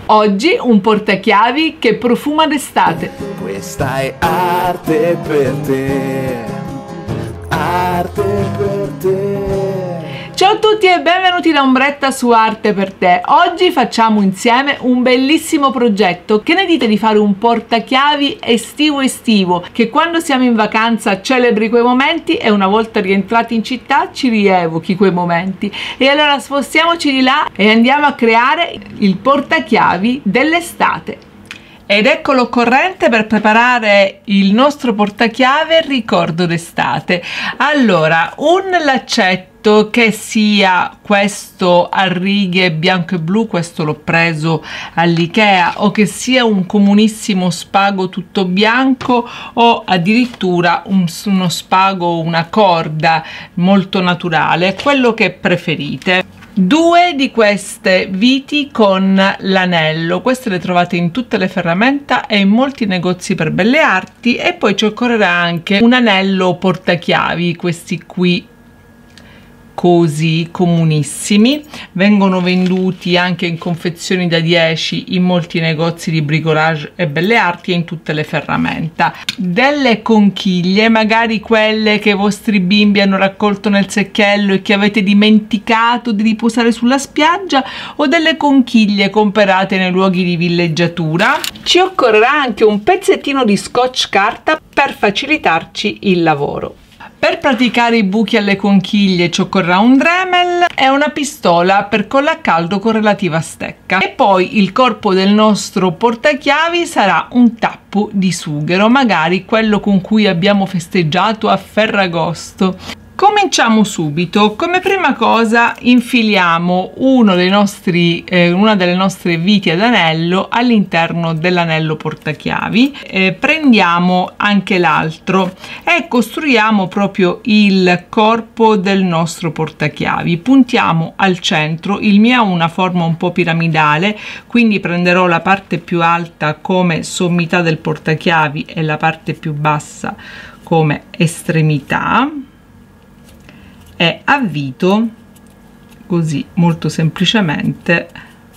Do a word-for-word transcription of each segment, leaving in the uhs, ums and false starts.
Oggi un portachiavi che profuma d'estate. Questa è arte per te, arte per te. Ciao a tutti e benvenuti da Ombretta su Arte per te. Oggi facciamo insieme un bellissimo progetto. Che ne dite di fare un portachiavi estivo estivo che quando siamo in vacanza celebri quei momenti e una volta rientrati in città ci rievochi quei momenti? E allora spostiamoci di là e andiamo a creare il portachiavi dell'estate. Ed ecco l'occorrente per preparare il nostro portachiave ricordo d'estate. Allora, un laccetto che sia questo a righe bianco e blu, questo l'ho preso all'Ikea, o che sia un comunissimo spago tutto bianco o addirittura un, uno spago, una corda molto naturale, quello che preferite. Due di queste viti con l'anello, queste le trovate in tutte le ferramenta e in molti negozi per belle arti, e poi ci occorrerà anche un anello portachiavi, questi qui così comunissimi, vengono venduti anche in confezioni da dieci in molti negozi di bricolage e belle arti e in tutte le ferramenta. Delle conchiglie, magari quelle che i vostri bimbi hanno raccolto nel secchiello e che avete dimenticato di riposare sulla spiaggia, o delle conchiglie comprate nei luoghi di villeggiatura. Ci occorrerà anche un pezzettino di scotch carta per facilitarci il lavoro. Per praticare i buchi alle conchiglie ci occorrerà un Dremel e una pistola per colla a caldo con relativa stecca. E poi il corpo del nostro portachiavi sarà un tappo di sughero, magari quello con cui abbiamo festeggiato a Ferragosto. Cominciamo subito. Come prima cosa infiliamo uno dei nostri, eh, una delle nostre viti ad anello all'interno dell'anello portachiavi, eh, prendiamo anche l'altro e costruiamo proprio il corpo del nostro portachiavi. Puntiamo al centro, il mio ha una forma un po' piramidale, quindi prenderò la parte più alta come sommità del portachiavi e la parte più bassa come estremità, e avvito così molto semplicemente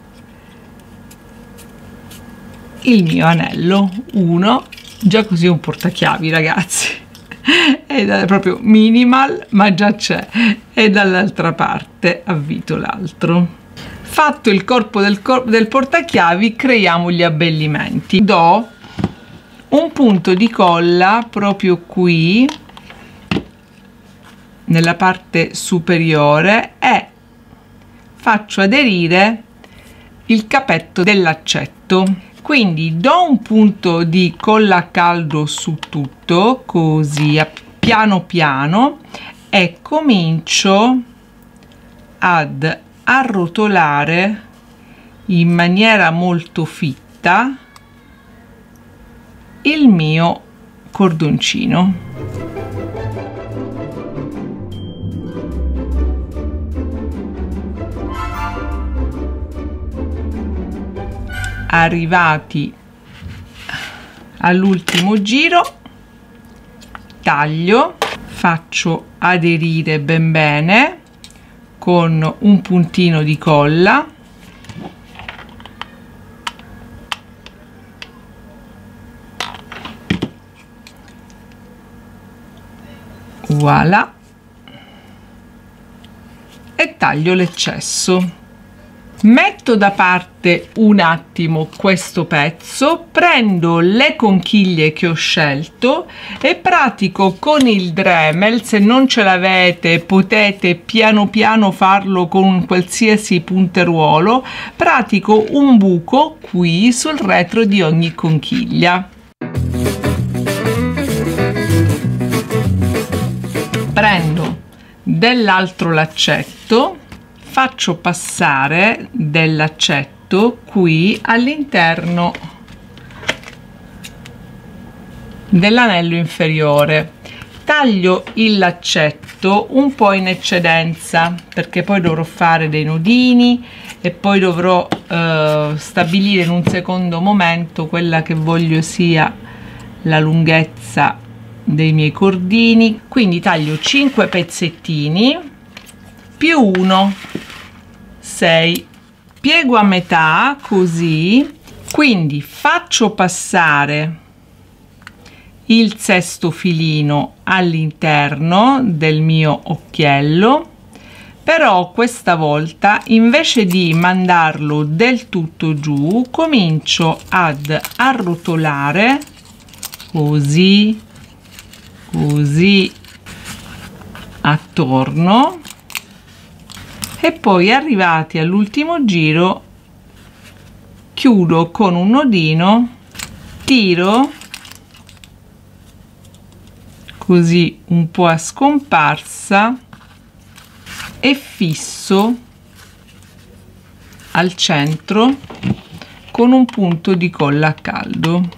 il mio anello. Uno, già così un portachiavi, ragazzi, ed è proprio minimal ma già c'è, e dall'altra parte avvito l'altro. Fatto il corpo del, cor del portachiavi, creiamo gli abbellimenti. Do un punto di colla proprio qui nella parte superiore e faccio aderire il capetto del laccetto. Quindi do un punto di colla a caldo su tutto, così piano piano, e comincio ad arrotolare in maniera molto fitta il mio cordoncino. Arrivati all'ultimo giro, taglio, faccio aderire ben bene con un puntino di colla, voilà, e taglio l'eccesso. Metto da parte un attimo questo pezzo, prendo le conchiglie che ho scelto e pratico con il Dremel. Se non ce l'avete potete piano piano farlo con un qualsiasi punteruolo. Pratico un buco qui sul retro di ogni conchiglia. Prendo dell'altro laccetto, faccio passare del laccetto qui all'interno dell'anello inferiore, taglio il laccetto un po' in eccedenza perché poi dovrò fare dei nodini e poi dovrò eh, stabilire in un secondo momento quella che voglio sia la lunghezza dei miei cordini. Quindi taglio cinque pezzettini più uno, sei, piego a metà così, quindi faccio passare il sesto filino all'interno del mio occhiello, però questa volta invece di mandarlo del tutto giù comincio ad arrotolare così così attorno, e poi arrivati all'ultimo giro chiudo con un nodino, tiro così un po' a scomparsa e fisso al centro con un punto di colla a caldo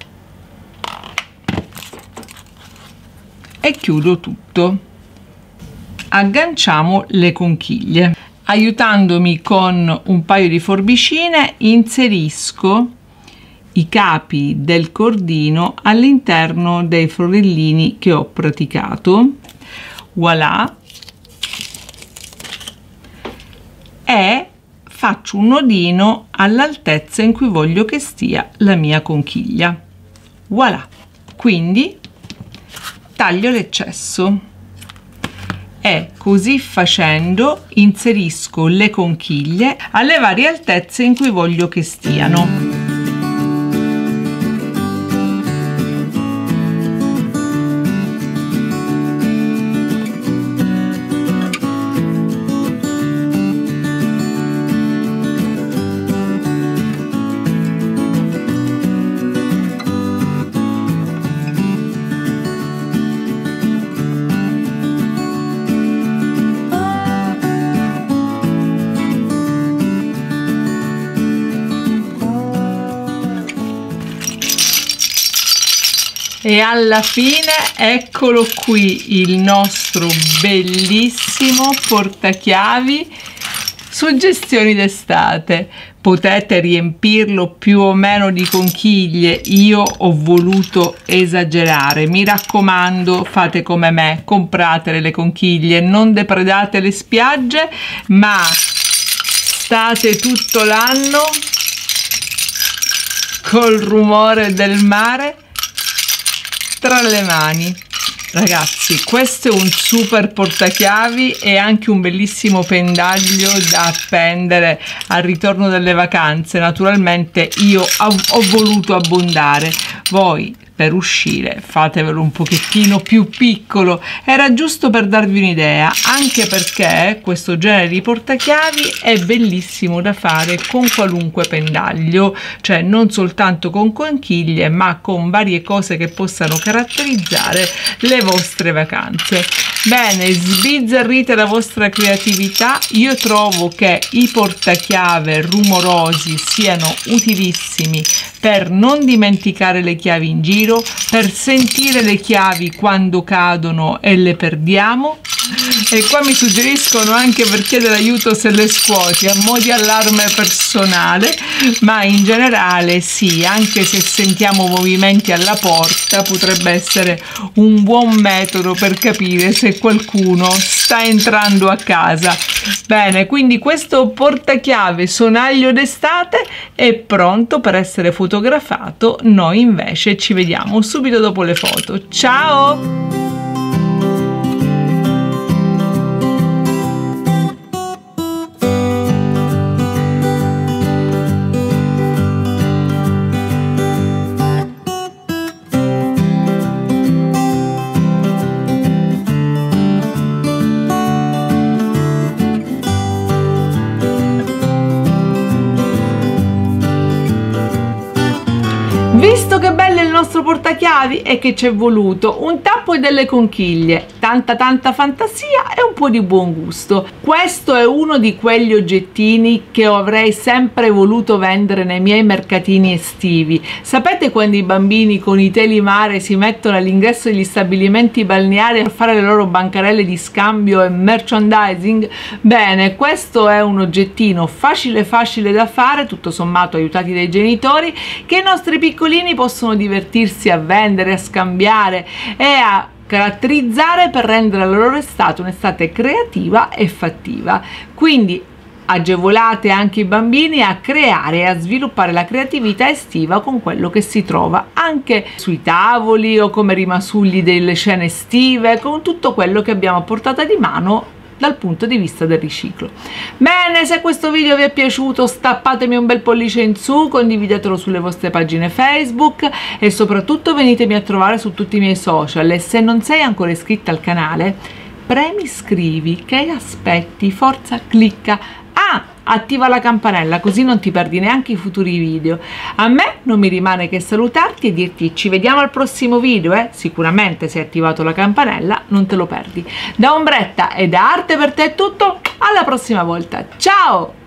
e chiudo tutto. Agganciamo le conchiglie. Aiutandomi con un paio di forbicine inserisco i capi del cordino all'interno dei forellini che ho praticato, voilà, e faccio un nodino all'altezza in cui voglio che stia la mia conchiglia, voilà. Quindi taglio l'eccesso e così facendo inserisco le conchiglie alle varie altezze in cui voglio che stiano. E alla fine eccolo qui il nostro bellissimo portachiavi suggestioni d'estate. Potete riempirlo più o meno di conchiglie, io ho voluto esagerare. Mi raccomando, fate come me, compratele le conchiglie, non depredate le spiagge, ma state tutto l'anno col rumore del mare tra le mani. Ragazzi, questo è un super portachiavi e anche un bellissimo pendaglio da appendere al ritorno dalle vacanze. Naturalmente io ho, ho voluto abbondare, voi per uscire fatevelo un pochettino più piccolo, era giusto per darvi un'idea, anche perché questo genere di portachiavi è bellissimo da fare con qualunque pendaglio, cioè non soltanto con conchiglie ma con varie cose che possano caratterizzare le vostre vacanze. Bene, sbizzarrite la vostra creatività. Io trovo che i portachiave rumorosi siano utilissimi per non dimenticare le chiavi in giro, per sentire le chiavi quando cadono e le perdiamo. E qua mi suggeriscono anche per chiedere aiuto se le scuoti, a mo' di allarme personale, ma in generale sì, anche se sentiamo movimenti alla porta potrebbe essere un buon metodo per capire se qualcuno sta entrando a casa. Bene, quindi questo portachiave sonaglio d'estate è pronto per essere fotografato. Noi invece ci vediamo subito dopo le foto. Ciao! Visto che bello il nostro portachiavi e che ci è voluto un tappo e delle conchiglie, tanta tanta fantasia e un po' di buon gusto. Questo è uno di quegli oggettini che avrei sempre voluto vendere nei miei mercatini estivi. Sapete quando i bambini con i teli mare si mettono all'ingresso degli stabilimenti balneari a fare le loro bancarelle di scambio e merchandising? Bene, questo è un oggettino facile facile da fare, tutto sommato aiutati dai genitori, che i nostri piccolini possono divertirsi a vendere, a scambiare e a caratterizzare per rendere la loro estate un'estate creativa e fattiva. Quindi agevolate anche i bambini a creare e a sviluppare la creatività estiva con quello che si trova anche sui tavoli o come rimasugli delle scene estive, con tutto quello che abbiamo a portata di mano dal punto di vista del riciclo. Bene, se questo video vi è piaciuto stappatemi un bel pollice in su, condividetelo sulle vostre pagine Facebook e soprattutto venitemi a trovare su tutti i miei social. E se non sei ancora iscritta al canale, premi iscrivi, che aspetti? Forza, clicca. Ah, attiva la campanella così non ti perdi neanche i futuri video. A me non mi rimane che salutarti e dirti ci vediamo al prossimo video, eh? Sicuramente se hai attivato la campanella non te lo perdi. Da Ombretta e da Arte per te è tutto, alla prossima volta, ciao!